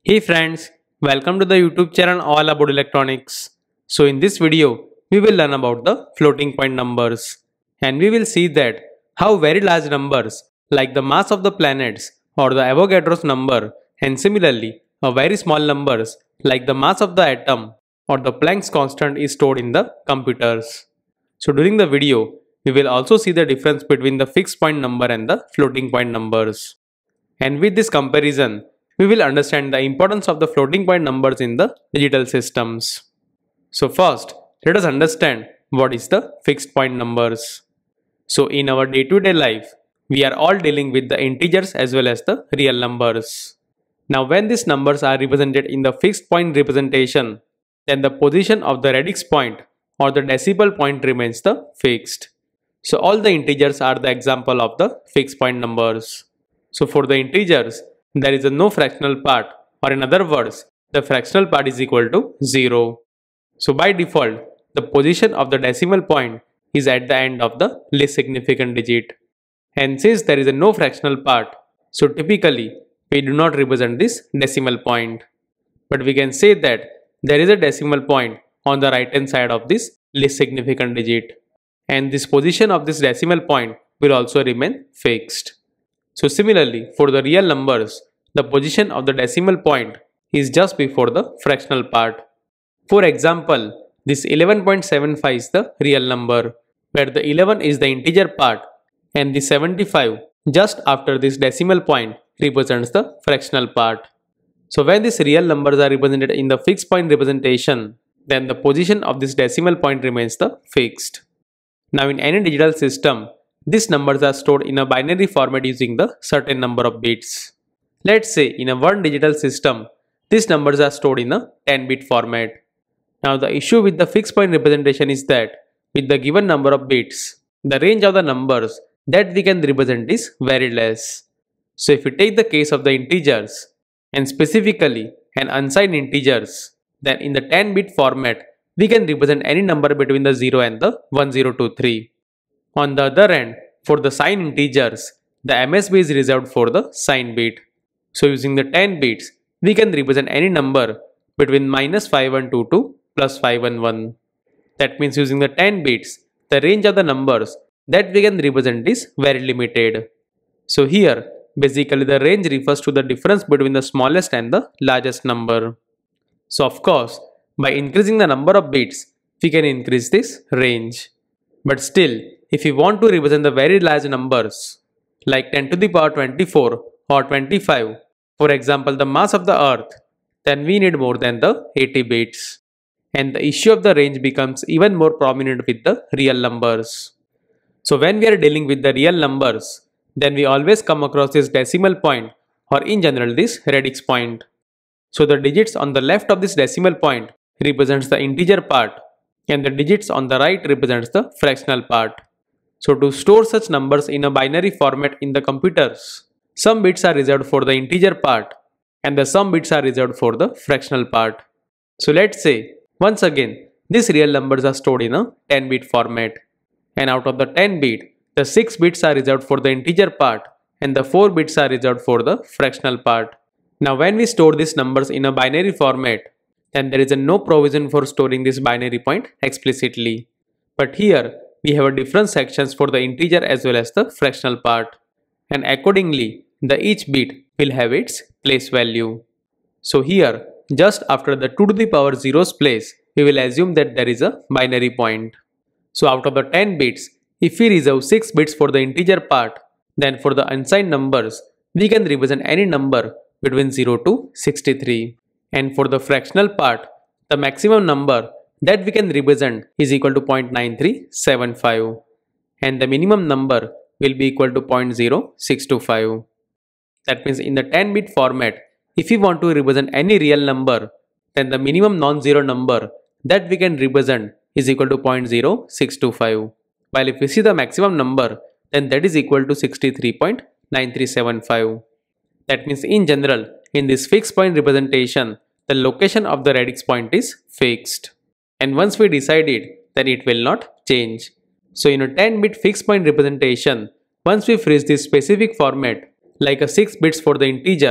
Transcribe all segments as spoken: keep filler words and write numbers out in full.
Hey friends, welcome to the YouTube channel all about electronics. So in this video, we will learn about the floating point numbers. And we will see that how very large numbers like the mass of the planets or the Avogadro's number and similarly a very small numbers like the mass of the atom or the Planck's constant is stored in the computers. So during the video, we will also see the difference between the fixed point number and the floating point numbers. And with this comparison, we will understand the importance of the floating point numbers in the digital systems. So first, let us understand what is the fixed point numbers. So in our day-to-day life, we are all dealing with the integers as well as the real numbers. Now when these numbers are represented in the fixed point representation, then the position of the radix point or the decimal point remains the fixed. So all the integers are the example of the fixed point numbers. So for the integers, there is a no fractional part, or in other words, the fractional part is equal to zero. So by default, the position of the decimal point is at the end of the least significant digit. And since there is a no fractional part, so typically we do not represent this decimal point. But we can say that there is a decimal point on the right hand side of this least significant digit. And this position of this decimal point will also remain fixed. So similarly, for the real numbers, the position of the decimal point is just before the fractional part. For example, this eleven point seven five is the real number, where the eleven is the integer part and the seventy-five just after this decimal point represents the fractional part. So when these real numbers are represented in the fixed point representation, then the position of this decimal point remains the fixed. Now in any digital system, these numbers are stored in a binary format using the certain number of bits. Let's say in a one digital system, these numbers are stored in a ten bit format. Now the issue with the fixed point representation is that with the given number of bits, the range of the numbers that we can represent is very less. So if we take the case of the integers and specifically an unsigned integers, then in the ten bit format, we can represent any number between the zero and the one zero two three. On the other hand, for the signed integers, the M S B is reserved for the signed bit. So using the ten bits, we can represent any number between minus five one two to plus five one one. That means using the ten bits, the range of the numbers that we can represent is very limited. So here, basically the range refers to the difference between the smallest and the largest number. So of course, by increasing the number of bits, we can increase this range. But still, if we want to represent the very large numbers, like ten to the power twenty-four or twenty-five, for example the mass of the earth, then we need more than the eighty bits. And the issue of the range becomes even more prominent with the real numbers. So when we are dealing with the real numbers, then we always come across this decimal point or in general this radix point. So the digits on the left of this decimal point represents the integer part and the digits on the right represents the fractional part. So to store such numbers in a binary format in the computers, some bits are reserved for the integer part and the some bits are reserved for the fractional part. So let's say, once again, these real numbers are stored in a ten bit format. And out of the ten bit, the six bits are reserved for the integer part and the four bits are reserved for the fractional part. Now when we store these numbers in a binary format, then there is a no provision for storing this binary point explicitly. But here, we have a different sections for the integer as well as the fractional part. And accordingly, the each bit will have its place value. So here, just after the two to the power zero's place, we will assume that there is a binary point. So out of the ten bits, if we reserve six bits for the integer part, then for the unsigned numbers, we can represent any number between zero to sixty-three. And for the fractional part, the maximum number that we can represent is equal to zero point nine three seven five. And the minimum number will be equal to zero point zero six two five. That means in the ten bit format, if we want to represent any real number, then the minimum non-zero number that we can represent is equal to zero point zero six two five. While if we see the maximum number, then that is equal to sixty-three point nine three seven five. That means in general, in this fixed point representation, the location of the radix point is fixed. And once we decide it, then it will not change. So in a ten bit fixed point representation, once we freeze this specific format, like a six bits for the integer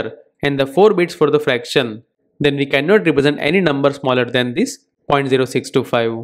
and the four bits for the fraction, then we cannot represent any number smaller than this zero point zero six two five.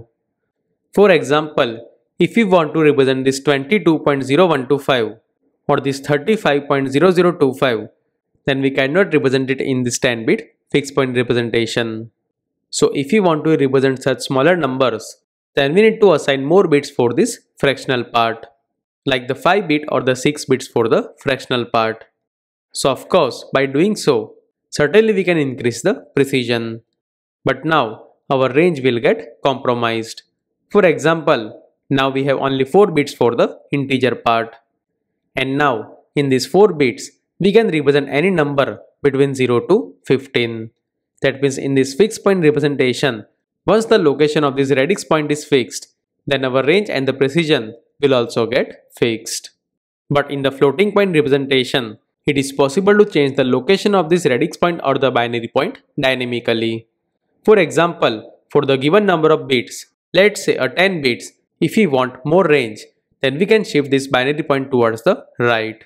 For example, if we want to represent this twenty-two point zero one two five or this thirty-five point zero zero two five, then we cannot represent it in this ten bit fixed point representation. So if we want to represent such smaller numbers, then we need to assign more bits for this fractional part, like the five bit or the six bits for the fractional part. So of course, by doing so, certainly we can increase the precision. But now our range will get compromised. For example, now we have only four bits for the integer part. And now in these four bits, we can represent any number between zero to fifteen. That means in this fixed point representation, once the location of this radix point is fixed, then our range and the precision will also get fixed. But in the floating point representation, it is possible to change the location of this radix point or the binary point dynamically. For example, for the given number of bits, let's say a ten bits, if we want more range, then we can shift this binary point towards the right.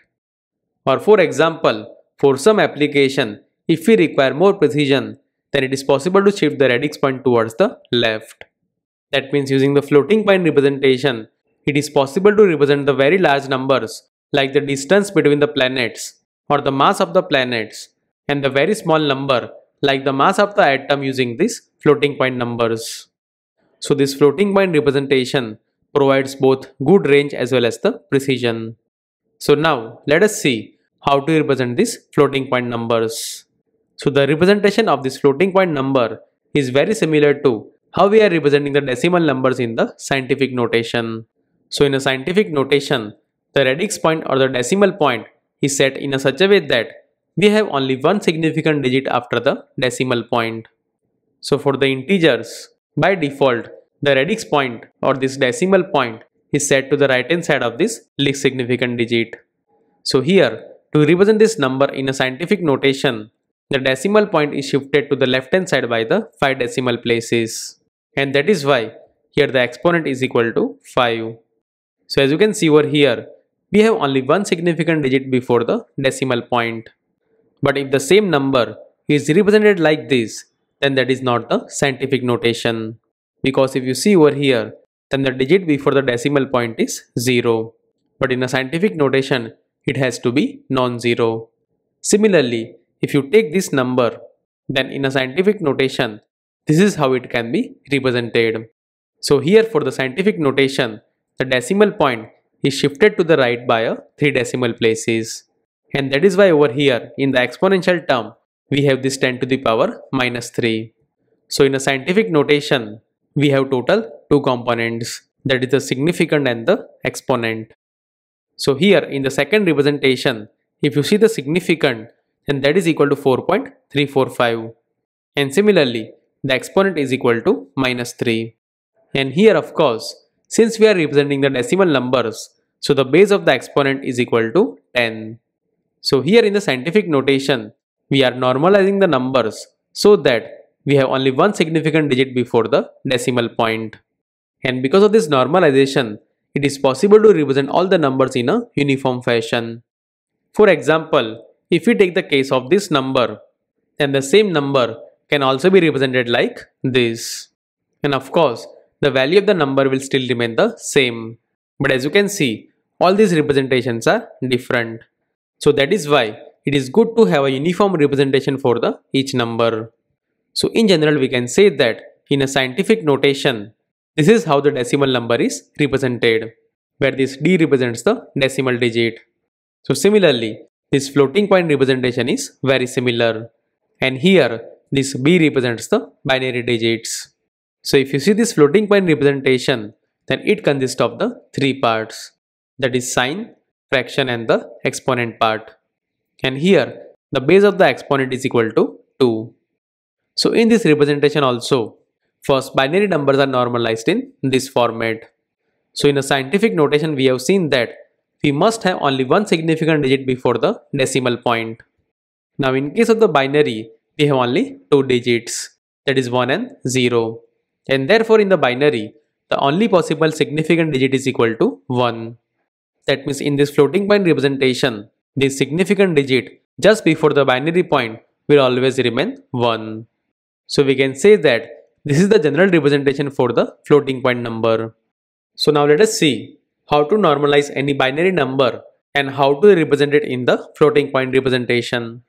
Or for example, for some application, if we require more precision, then it is possible to shift the radix point towards the left. That means using the floating point representation, it is possible to represent the very large numbers like the distance between the planets or the mass of the planets, and the very small number like the mass of the atom using these floating point numbers. So this floating point representation provides both good range as well as the precision. So now let us see how to represent these floating point numbers. So the representation of this floating point number is very similar to how we are representing the decimal numbers in the scientific notation. So in a scientific notation, the radix point or the decimal point is set in a such a way that we have only one significant digit after the decimal point. So for the integers, by default, the radix point or this decimal point is set to the right hand side of this least significant digit. So here, to represent this number in a scientific notation, the decimal point is shifted to the left hand side by the five decimal places. And that is why here the exponent is equal to five. So as you can see over here, we have only one significant digit before the decimal point. But if the same number is represented like this, then that is not the scientific notation. Because if you see over here, then the digit before the decimal point is zero. But in a scientific notation, it has to be non-zero. Similarly, if you take this number, then in a scientific notation, this is how it can be represented. So here for the scientific notation, the decimal point is shifted to the right by a three decimal places. And that is why over here in the exponential term, we have this ten to the power minus three. So in a scientific notation, we have total two components, that is the significand and the exponent. So here in the second representation, if you see the significand, then that is equal to four point three four five. And similarly, the exponent is equal to minus three. And here of course, since we are representing the decimal numbers, so the base of the exponent is equal to ten. So here in the scientific notation, we are normalizing the numbers so that we have only one significant digit before the decimal point. And because of this normalization, it is possible to represent all the numbers in a uniform fashion. For example, if we take the case of this number, then the same number can also be represented like this. And of course, the value of the number will still remain the same. But as you can see, all these representations are different. So that is why it is good to have a uniform representation for the each number. So in general, we can say that in a scientific notation, this is how the decimal number is represented, where this D represents the decimal digit. So similarly, this floating point representation is very similar. And here, this B represents the binary digits. So if you see this floating point representation, then it consists of the three parts, that is sign, fraction and the exponent part. And here, the base of the exponent is equal to two. So in this representation also, first binary numbers are normalized in this format. So in a scientific notation, we have seen that we must have only one significant digit before the decimal point. Now in case of the binary, we have only two digits, that is one and zero. And therefore in the binary, the only possible significant digit is equal to one. That means in this floating point representation, the significant digit just before the binary point will always remain one. So we can say that this is the general representation for the floating point number. So now let us see how to normalize any binary number and how to represent it in the floating point representation.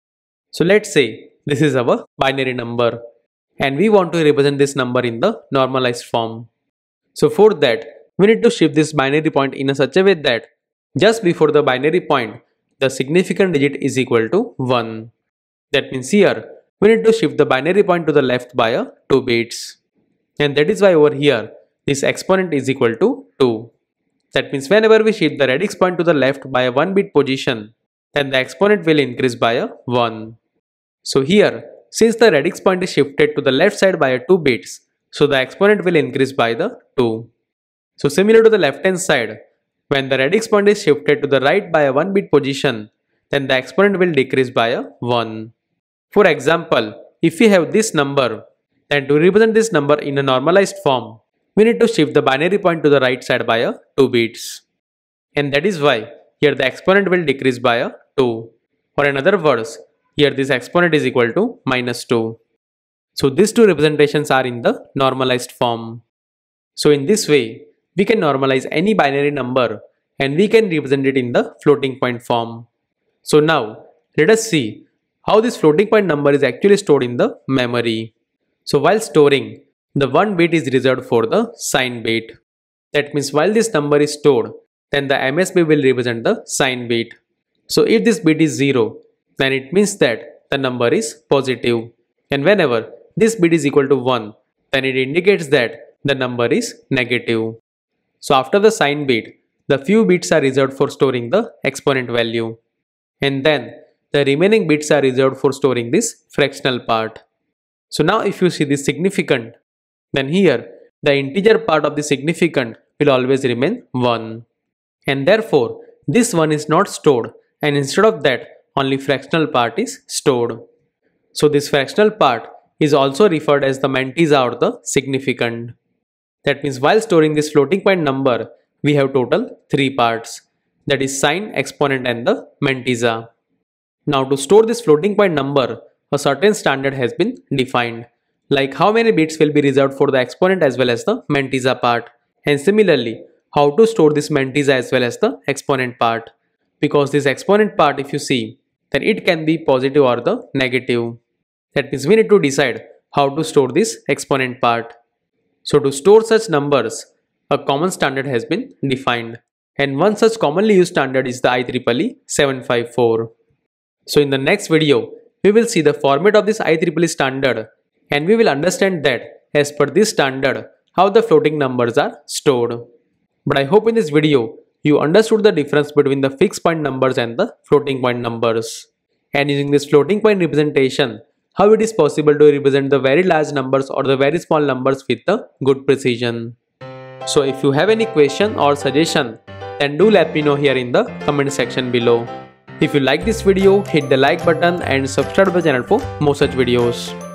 So let's say this is our binary number and we want to represent this number in the normalized form. So for that, we need to shift this binary point in a such a way that just before the binary point, the significant digit is equal to one. That means here, we need to shift the binary point to the left by a two bits. And that is why over here, this exponent is equal to two. That means whenever we shift the radix point to the left by a one bit position, then the exponent will increase by a one. So here, since the radix point is shifted to the left side by a two bits, so the exponent will increase by the two. So similar to the left hand side, when the radix point is shifted to the right by a one bit position, then the exponent will decrease by a one. For example, if we have this number, then to represent this number in a normalized form, we need to shift the binary point to the right side by a two bits. And that is why here the exponent will decrease by a two. Or in other words, here this exponent is equal to minus two. So these two representations are in the normalized form. So in this way, we can normalize any binary number and we can represent it in the floating point form. So now, let us see how this floating point number is actually stored in the memory. So while storing, the one bit is reserved for the sign bit. That means while this number is stored, then the M S B will represent the sign bit. So if this bit is zero, then it means that the number is positive. And whenever this bit is equal to one, then it indicates that the number is negative. So after the sign bit, the few bits are reserved for storing the exponent value. And then the remaining bits are reserved for storing this fractional part. So now if you see this significant, then here the integer part of the significant will always remain one. And therefore this one is not stored, and instead of that only fractional part is stored. So this fractional part is also referred as the mantissa or the significant. That means while storing this floating point number, we have total three parts, that is sign, exponent and the mantissa. Now to store this floating point number, a certain standard has been defined, like how many bits will be reserved for the exponent as well as the mantissa part, and similarly how to store this mantissa as well as the exponent part, because this exponent part, if you see, then it can be positive or the negative. That means we need to decide how to store this exponent part. So to store such numbers, a common standard has been defined, and one such commonly used standard is the I triple E seven five four. So in the next video, we will see the format of this I triple E standard, and we will understand that as per this standard, how the floating numbers are stored. But I hope in this video, you understood the difference between the fixed point numbers and the floating point numbers. And using this floating point representation, how it is possible to represent the very large numbers or the very small numbers with a good precision. So if you have any question or suggestion, then do let me know here in the comment section below. If you like this video, hit the like button and subscribe to the channel for more such videos.